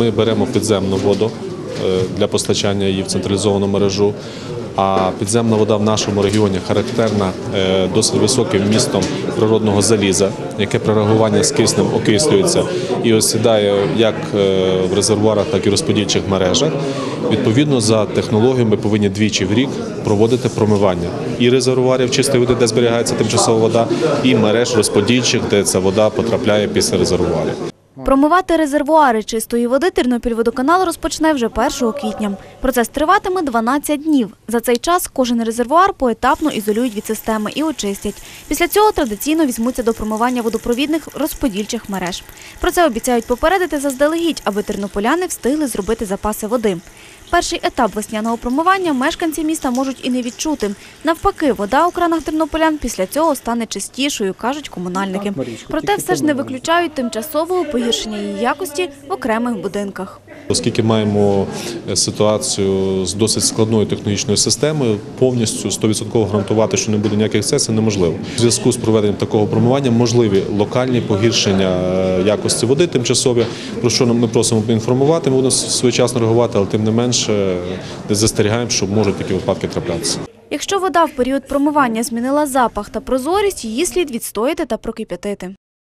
Ми беремо підземну воду для постачання її в централізовану мережу, а підземна вода в нашому регіоні характерна досить високим вмістом природного заліза, яке при реагуванні з киснем окислюється і осідає як в резервуарах, так і в розподільчих мережах. Відповідно, за технологією ми повинні двічі в рік проводити промивання і резервуарів чистої води, де зберігається тимчасова вода, і мереж розподільчих, де ця вода потрапляє після резервуарів. Промивати резервуари чистої води Тернопільводоканал розпочне вже 1 квітня. Процес триватиме 12 днів. За цей час кожен резервуар поетапно ізолюють від системи і очистять. Після цього традиційно візьмуться до промивання водопровідних розподільчих мереж. Про це обіцяють попередити заздалегідь, аби тернополяни встигли зробити запаси води. Перший етап весняного промивання мешканці міста можуть і не відчути. Навпаки, вода у кранах тернополян після цього стане чистішою, кажуть комунальники. Проте все ж не виключають тимчасового погіршення її якості в окремих будинках. Оскільки маємо ситуацію з досить складною технологічною системою, повністю 100% гарантувати, що не буде ніяких ексцесів, неможливо. У зв'язку з проведенням такого промивання можливі локальні погіршення якості води тимчасові, про що ми просимо інформувати, ми будемо своєчасно реагувати, але тим не менше застерігаємо, що можуть такі випадки траплятися. Якщо вода в період промивання змінила запах та прозорість, її слід відстояти та прокип'ятити.